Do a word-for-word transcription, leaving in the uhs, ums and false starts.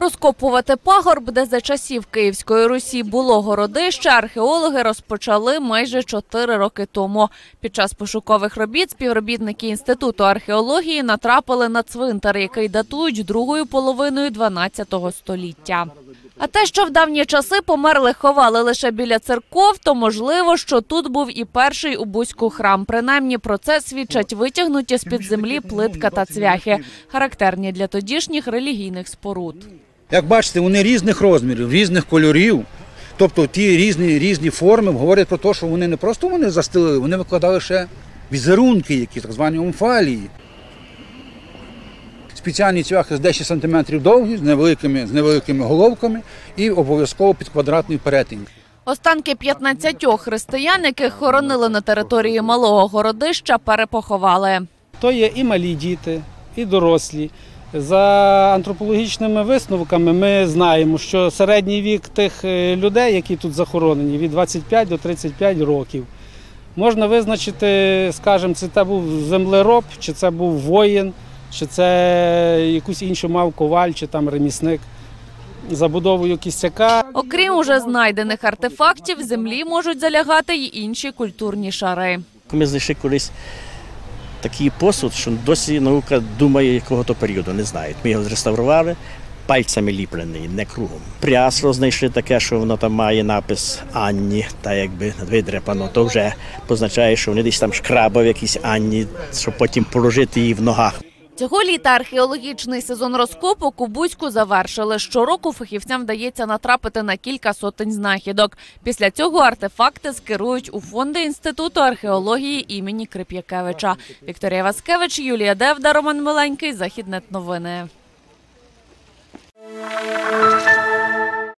Розкопувати пагорб, де за часів Київської Русі було городище, археологи розпочали майже чотири роки тому. Під час пошукових робіт співробітники Інституту археології натрапили на цвинтар, який датують другою половиною дванадцятого століття. А те, що в давні часи померлих ховали лише біля церков, то можливо, що тут був і перший у Буську храм. Принаймні про це свідчать витягнуті з-під землі плитка та цвяхи, характерні для тодішніх релігійних споруд. Як бачите, вони різних розмірів, різних кольорів. Тобто ті різні, різні форми говорять про те, що вони не просто вони застелили, вони викладали ще візерунки, які так звані омфалії. Спеціальні цвяхи з десять сантиметрів довгі, з невеликими, з невеликими головками і обов'язково під квадратний перетин. Останки п'ятнадцятьох християн, яких хоронили на території Малого Городища, перепоховали. То є і малі діти, і дорослі. За антропологічними висновками ми знаємо, що середній вік тих людей, які тут захоронені, від двадцяти п'яти до тридцяти п'яти років. Можна визначити, скажімо, чи це був землероб, чи це був воїн, чи це якусь іншу мав коваль, чи там ремісник. Забудовою кістяка. Окрім уже знайдених артефактів, в землі можуть залягати й інші культурні шари. Ми знайшли колись такий посуд, що досі наука думає, якого то періоду, не знають. Ми його зреставрували, пальцями ліплений, не кругом. Прясло знайшли таке, що воно там має напис Анні, та якби видряпано, то вже позначає, що вони десь там шкрабав якісь Анні, щоб потім положити її в ногах. Цього літа археологічний сезон розкопок у Буську завершили. Щороку фахівцям вдається натрапити на кілька сотень знахідок. Після цього артефакти скерують у фонди Інституту археології імені Крип'якевича. Вікторія Васкевич, Юлія Девда, Роман Миленький, Західнет новини.